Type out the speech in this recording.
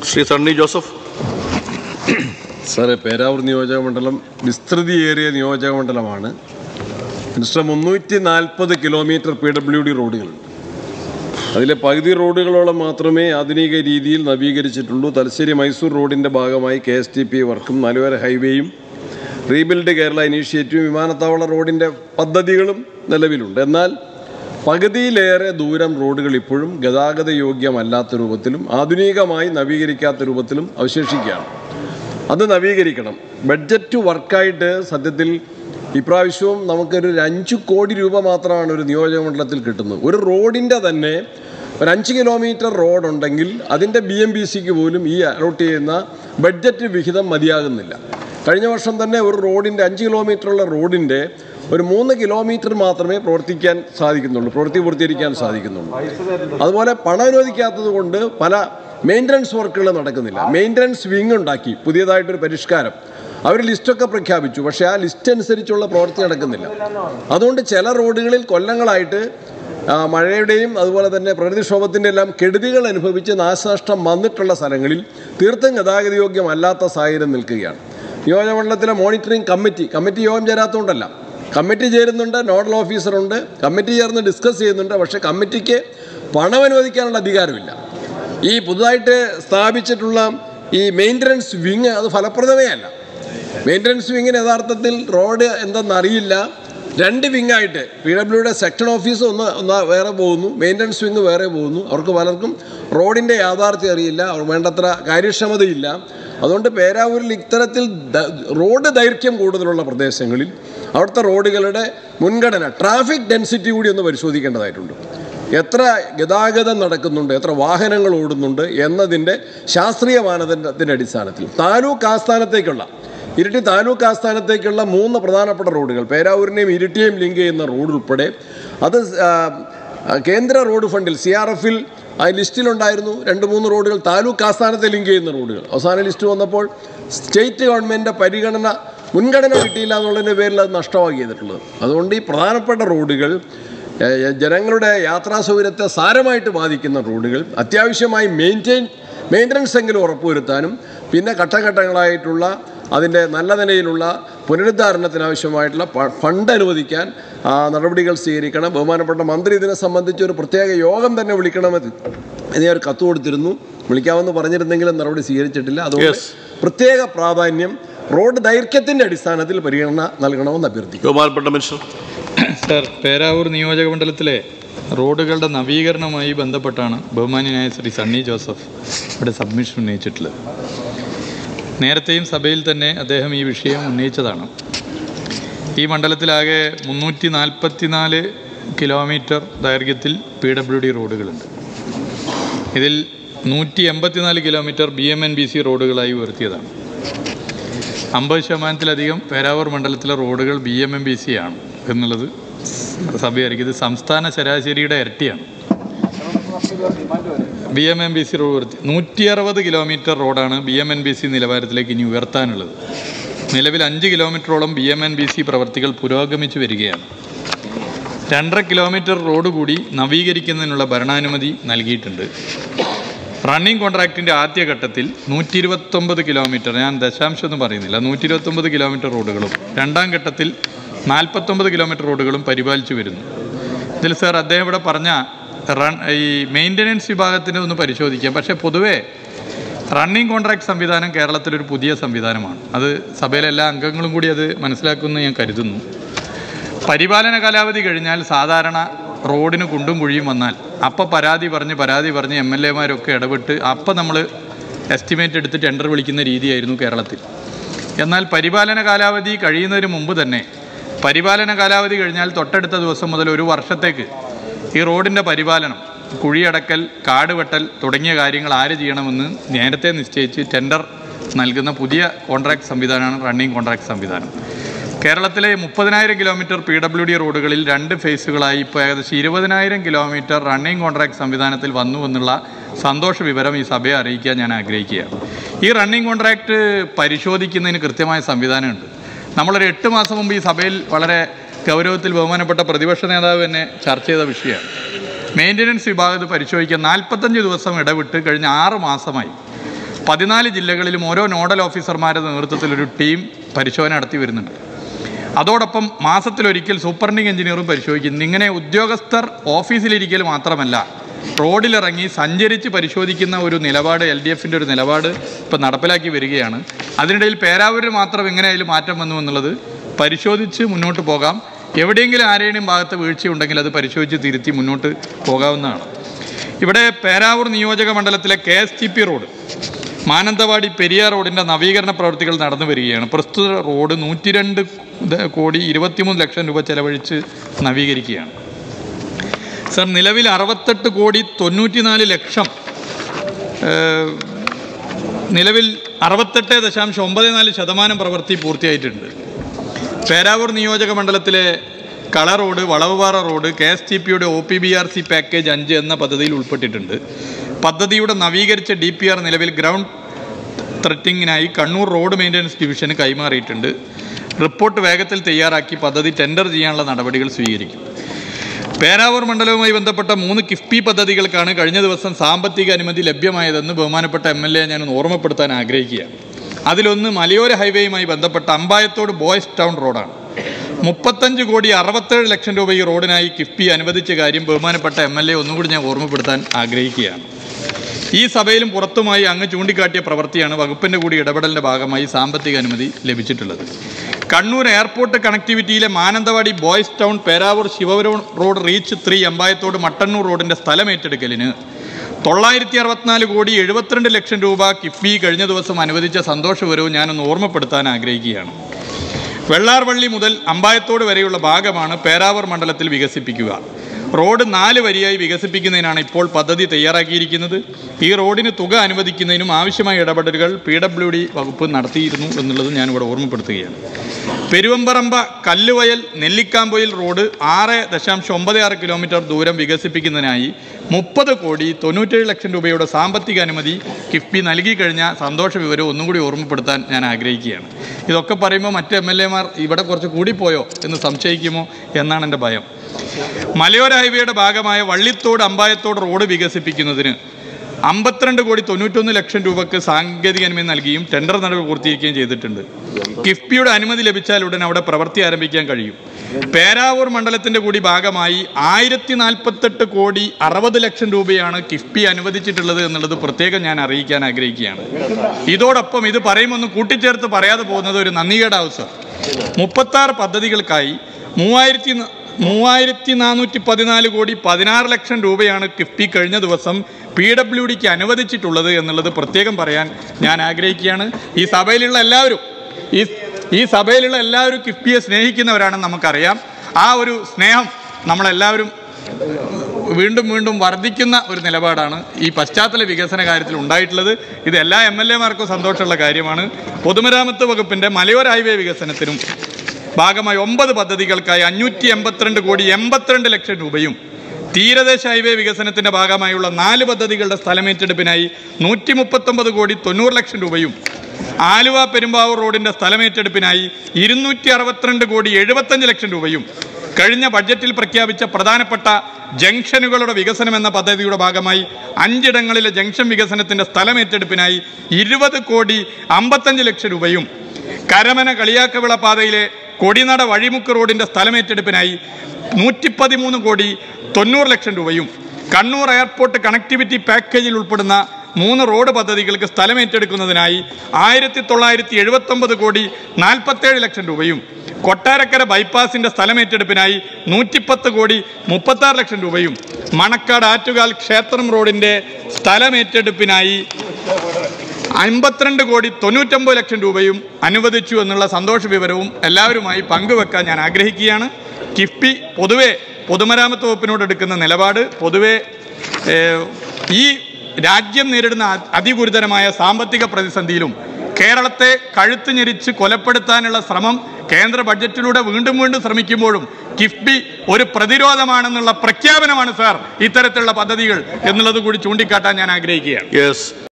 Shri Sunny Joseph. സാറേ, പേരാവൂർ നിയോജകമണ്ഡലം വിസ്തൃതിയേറിയ നിയോജകമണ്ഡലമാണ്. 340 kilometre PWD റോഡുകളുണ്ട്. അതിലെ പകുതി റോഡുകളോളം മാത്രമേ ആധുനിക രീതിയിൽ നവീകരിച്ചിട്ടുള്ളൂ. തലശ്ശേരി മൈസൂർ റോഡിൻ്റെ ഭാഗമായി KSTP വർക്കും മലയോര ഹൈവേയും റീബിൽഡ് കേരള ഇനീഷ്യേറ്റീവും വിമാനത്താവള റോഡിൻ്റെ പദ്ധതികളും നിലവിലുണ്ട്. എന്നാൽ പകുതിയിലേറെ ദൂരം റോഡുകൾ ഇപ്പോഴും ഗതാഗത യോഗ്യമല്ലാത്ത രൂപത്തിലും ആധുനികമായി നവീകരിക്കാത്ത രൂപത്തിലും അവശേഷിക്കുകയാണ്. അത് നവീകരിക്കണം. ബഡ്ജറ്റ് വർക്കായിട്ട് സത്യത്തിൽ ഇപ്രാവശ്യവും നമുക്കൊരു 5 കോടി രൂപ മാത്രമാണ് ഒരു നിയോജകമണ്ഡലത്തിൽ കിട്ടുന്നത്. ഒരു റോഡിൻ്റെ തന്നെ ഒരു 5 കിലോമീറ്റർ റോഡുണ്ടെങ്കിൽ അതിൻ്റെ BMBCക്ക് പോലും ഈ അലോട്ട് ചെയ്യുന്ന ബഡ്ജറ്റ് വിഹിതം മതിയാകുന്നില്ല. കഴിഞ്ഞ വർഷം തന്നെ ഒരു റോഡിൻ്റെ 5 കിലോമീറ്ററുള്ള റോഡിൻ്റെ ഒരു 3 കിലോമീറ്റർ മാത്രമേ പ്രവൃത്തി പൂർത്തീകരിക്കാൻ സാധിക്കുന്നുള്ളൂ. അതുപോലെ പണം അനുവദിക്കാത്തത് കൊണ്ട് പല മെയിൻ്റനൻസ് വർക്കുകൾ നടക്കുന്നില്ല. മെയിൻ്റനൻസ് വിങ് ഉണ്ടാക്കി പുതിയതായിട്ടൊരു പരിഷ്കാരം. അവർ ലിസ്റ്റൊക്കെ പ്രഖ്യാപിച്ചു, പക്ഷേ ആ ലിസ്റ്റ് അനുസരിച്ചുള്ള പ്രവൃത്തി നടക്കുന്നില്ല. അതുകൊണ്ട് ചില റോഡുകളിൽ കൊല്ലങ്ങളായിട്ട് മഴയുടെയും അതുപോലെ തന്നെ പ്രകൃതിക്ഷോഭത്തിൻ്റെ എല്ലാം കെടുതികൾ അനുഭവിച്ച് നാശനഷ്ടം വന്നിട്ടുള്ള സ്ഥലങ്ങളിൽ തീർത്തും ഗതാഗതയോഗ്യമല്ലാത്ത സാഹചര്യം നിൽക്കുകയാണ്. നിയോജകമണ്ഡലത്തിലെ മോണിറ്ററിംഗ് കമ്മിറ്റി യോഗം ചേരാത്തതുകൊണ്ടല്ല, കമ്മിറ്റി ചേരുന്നുണ്ട്, നോഡൽ ഓഫീസറുണ്ട്, കമ്മിറ്റി ചേർന്ന് ഡിസ്കസ് ചെയ്യുന്നുണ്ട്. പക്ഷേ കമ്മിറ്റിക്ക് പണം അനുവദിക്കാനുള്ള അധികാരമില്ല. ഈ പുതുതായിട്ട് സ്ഥാപിച്ചിട്ടുള്ള ഈ മെയിൻ്റനൻസ് വിങ് അത് ഫലപ്രദമേ അല്ല. മെയിൻ്റനൻസ് വിങ്ങിന് യഥാർത്ഥത്തിൽ റോഡ് എന്തെന്നറിയില്ല. 2 വിങ്ങായിട്ട് PWD സെക്ഷൻ ഓഫീസ് ഒന്ന് വേറെ പോകുന്നു, മെയിൻ്റനൻസ് വിങ് വേറെ പോകുന്നു. അവർക്ക് പലർക്കും റോഡിൻ്റെ യാഥാർത്ഥ്യം അറിയില്ല, അവർ വേണ്ടത്ര കാര്യക്ഷമതയില്ല. അതുകൊണ്ട് പേരാവൂരിൽ ഇത്തരത്തിൽ റോഡ് ദൈർഘ്യം കൂടുതലുള്ള പ്രദേശങ്ങളിൽ അവിടുത്തെ റോഡുകളുടെ മുൻഗണന, ട്രാഫിക് ഡെൻസിറ്റി കൂടി ഒന്ന് പരിശോധിക്കേണ്ടതായിട്ടുണ്ട്. എത്ര ഗതാഗതം നടക്കുന്നുണ്ട്, എത്ര വാഹനങ്ങൾ ഓടുന്നുണ്ട് എന്നതിൻ്റെ ശാസ്ത്രീയ മാനദണ്ഡത്തിൻ്റെ അടിസ്ഥാനത്തിൽ ഇരിട്ടി താലൂക്ക് ആസ്ഥാനത്തേക്കുള്ള 3 പ്രധാനപ്പെട്ട റോഡുകൾ, പേരാവൂരിനെയും ഇരിട്ടിയെയും ലിങ്ക് ചെയ്യുന്ന റോഡ് ഉൾപ്പെടെ, അത് കേന്ദ്ര റോഡ് ഫണ്ടിൽ CRFൽ ആ ലിസ്റ്റിലുണ്ടായിരുന്നു. 2-3 റോഡുകൾ താലൂക്ക് ആസ്ഥാനത്തെ ലിങ്ക് ചെയ്യുന്ന റോഡുകൾ. അവസാന ലിസ്റ്റ് വന്നപ്പോൾ സ്റ്റേറ്റ് ഗവൺമെൻറ്റിൻ്റെ മുൻഗണന കിട്ടിയില്ല എന്നുള്ളതിൻ്റെ പേരിൽ അത് നഷ്ടമായി ചെയ്തിട്ടുള്ളത്. അതുകൊണ്ട് ഈ പ്രധാനപ്പെട്ട റോഡുകൾ, ജനങ്ങളുടെ യാത്രാ സൗകര്യത്തെ സാരമായിട്ട് ബാധിക്കുന്ന റോഡുകൾ അത്യാവശ്യമായി മെയിൻ്റനൻസ് എങ്കിലും ഉറപ്പുവരുത്താനും പിന്നെ ഘട്ടഘട്ടങ്ങളായിട്ടുള്ള അതിൻ്റെ നല്ല നിലയിലുള്ള പുനരുദ്ധാരണത്തിനാവശ്യമായിട്ടുള്ള ഫണ്ട് അനുവദിക്കാൻ നടപടികൾ സ്വീകരിക്കണം. ബഹുമാനപ്പെട്ട മന്ത്രി ഇതിനെ സംബന്ധിച്ച് ഒരു പ്രത്യേക യോഗം തന്നെ വിളിക്കണമെന്ന് ഞാൻ ഒരു കത്ത് കൊടുത്തിരുന്നു. വിളിക്കാമെന്ന് പറഞ്ഞിരുന്നെങ്കിലും നടപടി സ്വീകരിച്ചിട്ടില്ല. അതുകൊണ്ട് പ്രത്യേക പ്രാധാന്യം റോഡ് ദൈർഘ്യത്തിൻ്റെ അടിസ്ഥാനത്തിൽ പരിഗണന നൽകണമെന്ന് അഭ്യർത്ഥിക്കും. ബഹുമാനപ്പെട്ട മിനിസ്റ്റർ. സർ, പേരാവൂർ നിയോജകമണ്ഡലത്തിലെ റോഡുകളുടെ നവീകരണവുമായി ബന്ധപ്പെട്ടാണ് ബഹുമാന്യനായ ശ്രീ സണ്ണി ജോസഫ് ഇവിടെ സബ്മിഷൻ ഉന്നയിച്ചിട്ടുള്ളത്. നേരത്തെയും സഭയിൽ തന്നെ അദ്ദേഹം ഈ വിഷയം ഉന്നയിച്ചതാണ്. ഈ മണ്ഡലത്തിലാകെ 344 കിലോമീറ്റർ ദൈർഘ്യത്തിൽ PWD റോഡുകളുണ്ട്. ഇതിൽ 184 കിലോമീറ്റർ BMNBC റോഡുകളായി ഉയർത്തിയതാണ്. 50% പേരാവൂർ മണ്ഡലത്തിലെ റോഡുകൾ BMNBC ആണ് എന്നുള്ളത് സഭ അറിയിക്കുന്നത്. സംസ്ഥാന ശരാശരിയുടെ ഇരട്ടിയാണ്. BMNBC റോഡ് ഉയർത്തി 160 കിലോമീറ്റർ റോഡാണ് BMNBC നിലവാരത്തിലേക്ക് ഇനി ഉയർത്താനുള്ളത്. നിലവിൽ 5 കിലോമീറ്ററോളം BMNBC പ്രവർത്തികൾ പുരോഗമിച്ചു വരികയാണ്. 2.5 കിലോമീറ്റർ റോഡ് കൂടി നവീകരിക്കുന്നതിനുള്ള ഭരണാനുമതി നൽകിയിട്ടുണ്ട്. റണ്ണിംഗ് കോൺട്രാക്റ്റിൻ്റെ ആദ്യഘട്ടത്തിൽ 129 കിലോമീറ്റർ, ഞാൻ ദശാംശമൊന്നും പറയുന്നില്ല, 129 കിലോമീറ്റർ റോഡുകളും 2ാം ഘട്ടത്തിൽ 49 കിലോമീറ്റർ റോഡുകളും പരിപാലിച്ചു വരുന്നു. ഇതിൽ സാർ അദ്ദേഹം ഇവിടെ പറഞ്ഞ ഈ മെയിൻ്റനൻസ് വിഭാഗത്തിന് ഒന്ന് പരിശോധിക്കാം. പക്ഷേ പൊതുവേ റണ്ണിംഗ് കോൺട്രാക്ട് സംവിധാനം കേരളത്തിലൊരു പുതിയ സംവിധാനമാണ്. അത് സഭയിലെ എല്ലാ അംഗങ്ങളും കൂടി അത് മനസ്സിലാക്കുമെന്ന് ഞാൻ കരുതുന്നു. പരിപാലന കാലാവധി കഴിഞ്ഞാൽ സാധാരണ റോഡിന് കുണ്ടും കുഴിയും വന്നാൽ അപ്പം പരാതി പറഞ്ഞ് MLAമാരൊക്കെ ഇടപെട്ട് അപ്പം നമ്മൾ എസ്റ്റിമേറ്റ് എടുത്ത് ടെൻഡർ വിളിക്കുന്ന രീതിയായിരുന്നു കേരളത്തിൽ. എന്നാൽ പരിപാലന കാലാവധി കഴിയുന്നതിന് മുമ്പ് തന്നെ പരിപാലന കാലാവധി കഴിഞ്ഞാൽ തൊട്ടടുത്ത ദിവസം മുതൽ 1 വർഷത്തേക്ക് ഈ റോഡിൻ്റെ പരിപാലനം, കുഴിയടക്കൽ, കാട് വെട്ടൽ തുടങ്ങിയ കാര്യങ്ങൾ ആര് ചെയ്യണമെന്ന് നേരത്തെ നിശ്ചയിച്ച് ടെൻഡർ നൽകുന്ന പുതിയ കോൺട്രാക്ട് സംവിധാനമാണ് റണ്ണിംഗ് കോൺട്രാക്ട് സംവിധാനം. കേരളത്തിലെ 30,000 കിലോമീറ്റർ PWD റോഡുകളിൽ 2 ഫേസുകളായി ഇപ്പോൾ ഏകദേശം 20,000 കിലോമീറ്റർ റണ്ണിംഗ് കോൺട്രാക്ട് സംവിധാനത്തിൽ വന്നുവെന്നുള്ള സന്തോഷ വിവരം ഈ സഭയെ അറിയിക്കാൻ ഞാൻ ആഗ്രഹിക്കുകയാണ്. ഈ റണ്ണിംഗ് കോൺട്രാക്ട് പരിശോധിക്കുന്നതിന് കൃത്യമായ സംവിധാനമുണ്ട്. നമ്മളൊരു 8 മാസം മുമ്പ് ഈ സഭയിൽ വളരെ ഗൗരവത്തിൽ ബഹുമാനപ്പെട്ട പ്രതിപക്ഷ നേതാവ് തന്നെ ചർച്ച ചെയ്ത വിഷയമാണ്. മെയിൻ്റനൻസ് വിഭാഗത്ത് പരിശോധിക്കാൻ 45 ദിവസം ഇടവിട്ട് കഴിഞ്ഞ 6 മാസമായി 14 ജില്ലകളിലും ഓരോ നോഡൽ ഓഫീസർമാരുടെ നേതൃത്വത്തിൽ ഒരു ടീം പരിശോധന നടത്തി വരുന്നുണ്ട്. അതോടൊപ്പം മാസത്തിലൊരിക്കൽ സൂപ്പറിൻഡിംഗ് എഞ്ചിനീയറും പരിശോധിക്കുന്നു. ഇങ്ങനെ ഉദ്യോഗസ്ഥർ ഓഫീസിലിരിക്കൽ മാത്രമല്ല, റോഡിലിറങ്ങി സഞ്ചരിച്ച് പരിശോധിക്കുന്ന ഒരു നിലപാട് LDFൻ്റെ ഒരു നിലപാട് ഇപ്പം നടപ്പിലാക്കി വരികയാണ്. അതിനിടയിൽ പേരാവൂരിൽ മാത്രം എങ്ങനെയായാലും മാറ്റം വന്നു എന്നുള്ളത് പരിശോധിച്ച് മുന്നോട്ട് പോകാം. എവിടെയെങ്കിലും ആരെയും ഭാഗത്ത് വീഴ്ചയുണ്ടെങ്കിൽ അത് പരിശോധിച്ച് തിരുത്തി മുന്നോട്ട് പോകാവുന്നതാണ്. ഇവിടെ പേരാവൂർ നിയോജക മണ്ഡലത്തിലെ KSTP റോഡ്, മാനന്തവാടി പെരിയാർ റോഡിൻ്റെ നവീകരണ പ്രവൃത്തികൾ നടന്നു വരികയാണ്. പ്രസ്തുത റോഡ് 102,23 രൂപ ചെലവഴിച്ച് നവീകരിക്കുകയാണ്. സർ, നിലവിൽ 68,94,00,000 നിലവിൽ 68.94% പ്രവൃത്തി പൂർത്തിയായിട്ടുണ്ട്. പേരാവൂർ നിയോജക മണ്ഡലത്തിലെ കള റോഡ്, വളവുപാറ റോഡ് KSTPയുടെ OPBRC പാക്കേജ് 5 എന്ന പദ്ധതിയിൽ ഉൾപ്പെട്ടിട്ടുണ്ട്. പദ്ധതിയുടെ നവീകരിച്ച DPR നിലവിൽ ഗ്രൗണ്ട് ത്രെറ്റിങ്ങിനായി കണ്ണൂർ റോഡ് മെയിൻ്റനൻസ് ഡിവിഷന് കൈമാറിയിട്ടുണ്ട്. റിപ്പോർട്ട് വേഗത്തിൽ തയ്യാറാക്കി പദ്ധതി ടെൻഡർ ചെയ്യാനുള്ള നടപടികൾ സ്വീകരിക്കും. പേരാവൂർ മണ്ഡലവുമായി ബന്ധപ്പെട്ട 3 കിഫ്ബി പദ്ധതികൾക്കാണ് കഴിഞ്ഞ ദിവസം സാമ്പത്തിക അനുമതി ലഭ്യമായതെന്ന് ബഹുമാനപ്പെട്ട MLA ഞാൻ ഓർമ്മപ്പെടുത്താൻ ആഗ്രഹിക്കുകയാണ്. അതിലൊന്ന് മലയോര ഹൈവേയുമായി ബന്ധപ്പെട്ട അമ്പായത്തോട് ബോയ്സ് ടൗൺ റോഡാണ്. 35,67,00,000 രൂപ ഈ റോഡിനായി കിഫ്ബി അനുവദിച്ച കാര്യം ബഹുമാനപ്പെട്ട MLA ഒന്നുകൂടി ഞാൻ ഓർമ്മപ്പെടുത്താൻ ആഗ്രഹിക്കുകയാണ്. ഈ സഭയിലും പുറത്തുമായി അങ്ങ് ചൂണ്ടിക്കാട്ടിയ പ്രവൃത്തിയാണ് വകുപ്പിൻ്റെ കൂടി ഇടപെടലിൻ്റെ ഭാഗമായി സാമ്പത്തിക അനുമതി ലഭിച്ചിട്ടുള്ളത്. കണ്ണൂർ എയർപോർട്ട് കണക്ടിവിറ്റിയിലെ Mananthavady boys town Peravoor Sivapuram road reach 3 Ambayathode Mattannur റോഡിൻ്റെ സ്ഥലമേറ്റെടുക്കലിന് 964,72,00,000 രൂപ കിഫ്ബി കഴിഞ്ഞ ദിവസം അനുവദിച്ച സന്തോഷപരവും ഞാനൊന്ന് ഓർമ്മപ്പെടുത്താൻ ആഗ്രഹിക്കുകയാണ്. വെള്ളാർവള്ളി മുതൽ അമ്പായത്തോട് വരെയുള്ള ഭാഗമാണ് പേരാവൂർ മണ്ഡലത്തിൽ വികസിപ്പിക്കുക. റോഡ് 4 വരിയായി വികസിപ്പിക്കുന്നതിനാണ് ഇപ്പോൾ പദ്ധതി തയ്യാറാക്കിയിരിക്കുന്നത്. ഈ റോഡിന് തുക അനുവദിക്കുന്നതിനും ആവശ്യമായ ഇടപെടലുകൾ PWD വകുപ്പ് നടത്തിയിരുന്നു എന്നുള്ളത് ഞാനിവിടെ ഓർമ്മപ്പെടുത്തുകയാണ്. പെരുവമ്പറമ്പ കല്ലുവയൽ നെല്ലിക്കാമ്പൊയിൽ റോഡ് 6.96 കിലോമീറ്റർ ദൂരം വികസിപ്പിക്കുന്നതിനായി 30,97,00,000 രൂപയുടെ സാമ്പത്തിക അനുമതി കിഫ്ബി നൽകി കഴിഞ്ഞ സന്തോഷ വിവരം ഒന്നുകൂടി ഓർമ്മപ്പെടുത്താൻ ഞാൻ ആഗ്രഹിക്കുകയാണ്. ഇതൊക്കെ പറയുമ്പോൾ മറ്റ് MLA മാർ ഇവിടെ കുറച്ച് കൂടിപ്പോയോ എന്ന് സംശയിക്കുമോ എന്നാണ് എൻ്റെ ഭയം. മലയോര ഹൈവേയുടെ ഭാഗമായ വള്ളിത്തോട് അമ്പായത്തോട് റോഡ് വികസിപ്പിക്കുന്നതിന് 52,91,00,000 രൂപയ്ക്ക് സാങ്കേതിക അനുമതി നൽകിയും ടെൻഡർ നടപടി പൂർത്തീകരിക്കുകയും ചെയ്തിട്ടുണ്ട്. കിഫ്ബിയുടെ അനുമതി ലഭിച്ചാൽ ഉടൻ അവിടെ പ്രവൃത്തി ആരംഭിക്കാൻ കഴിയും. പേരാവൂർ മണ്ഡലത്തിൻ്റെ കൂടി ഭാഗമായി 1,048,60,00,000 രൂപയാണ് കിഫ്ബി അനുവദിച്ചിട്ടുള്ളത് എന്നുള്ളത് പ്രത്യേകം ഞാൻ അറിയിക്കാൻ ആഗ്രഹിക്കുകയാണ്. ഇതോടൊപ്പം ഇത് പറയുമ്പോൾ ഒന്ന് കൂട്ടിച്ചേർത്ത് പറയാതെ പോകുന്നത് ഒരു നന്ദികേടാവും സർ. 36 പദ്ധതികൾക്കായി 3,414,16,00,000 രൂപയാണ് കിഫ്ബി കഴിഞ്ഞ ദിവസം PWDക്ക് അനുവദിച്ചിട്ടുള്ളത് എന്നുള്ളത് പ്രത്യേകം പറയാൻ ഞാൻ ആഗ്രഹിക്കുകയാണ്. ഈ സഭയിലുള്ള എല്ലാവരും കിഫ്ബിയെ സ്നേഹിക്കുന്നവരാണെന്ന് നമുക്കറിയാം. ആ ഒരു സ്നേഹം നമ്മളെല്ലാവരും വീണ്ടും വീണ്ടും വർദ്ധിക്കുന്ന ഒരു നിലപാടാണ് ഈ പശ്ചാത്തല വികസന കാര്യത്തിൽ ഉണ്ടായിട്ടുള്ളത്. ഇത് എല്ലാ MLA മാർക്കും സന്തോഷമുള്ള കാര്യമാണ്. പൊതുമരാമത്ത് വകുപ്പിൻ്റെ മലയോര ഹൈവേ വികസനത്തിനും ഭാഗമായി 9 പദ്ധതികൾക്കായി 582,82,00,000 രൂപയും തീരദേശ ഹൈവേ വികസനത്തിൻ്റെ ഭാഗമായുള്ള 4 പദ്ധതികളുടെ സ്ഥലമേറ്റെടുപ്പിനായി 139,90,00,000 രൂപയും ആലുവ പെരുമ്പാവൂർ റോഡിൻ്റെ സ്ഥലമേറ്റെടുപ്പിനായി 262,75,00,000 രൂപയും കഴിഞ്ഞ ബഡ്ജറ്റിൽ പ്രഖ്യാപിച്ച പ്രധാനപ്പെട്ട ജംഗ്ഷനുകളുടെ വികസനം എന്ന പദ്ധതിയുടെ ഭാഗമായി 5 ഇടങ്ങളിലെ ജംഗ്ഷൻ വികസനത്തിൻ്റെ സ്ഥലമേറ്റെടുപ്പിനായി 20,55,00,000 രൂപയും കരമന കളിയാക്കവിള പാതയിലെ കൊടിനട വഴിമുക്ക് റോഡിൻ്റെ സ്ഥലമേറ്റെടുപ്പിനായി 113,90,00,000 രൂപയും കണ്ണൂർ എയർപോർട്ട് കണക്ടിവിറ്റി പാക്കേജിൽ ഉൾപ്പെടുന്ന 3 റോഡ് പദ്ധതികൾക്ക് സ്ഥലമേറ്റെടുക്കുന്നതിനായി 1,979,47,00,000 രൂപയും കൊട്ടാരക്കര ബൈപ്പാസിൻ്റെ സ്ഥലമേറ്റെടുപ്പിനായി 110,36,00,000 രൂപയും മണക്കാട് ആറ്റുകാൽ ക്ഷേത്രം റോഡിൻ്റെ സ്ഥലമേറ്റെടുപ്പിനായി 52,99,00,000 രൂപയും അനുവദിച്ചു എന്നുള്ള സന്തോഷ വിവരവും എല്ലാവരുമായി പങ്കുവെക്കാൻ ഞാൻ ആഗ്രഹിക്കുകയാണ്. കിഫ്ബി പൊതുവെ പൊതുമരാമത്ത് വകുപ്പിനോട് എടുക്കുന്ന നിലപാട് പൊതുവെ ഈ രാജ്യം നേരിടുന്ന അതിഗുരുതരമായ സാമ്പത്തിക പ്രതിസന്ധിയിലും കേരളത്തെ കഴുത്ത് ഞെരിച്ച് കൊലപ്പെടുത്താനുള്ള ശ്രമം കേന്ദ്ര ബഡ്ജറ്റിലൂടെ വീണ്ടും വീണ്ടും ശ്രമിക്കുമ്പോഴും കിഫ്ബി ഒരു പ്രതിരോധമാണെന്നുള്ള പ്രഖ്യാപനമാണ് സാർ ഇത്തരത്തിലുള്ള പദ്ധതികൾ എന്നുള്ളത് കൂടി ചൂണ്ടിക്കാട്ടാൻ ഞാൻ ആഗ്രഹിക്കുകയാണ്.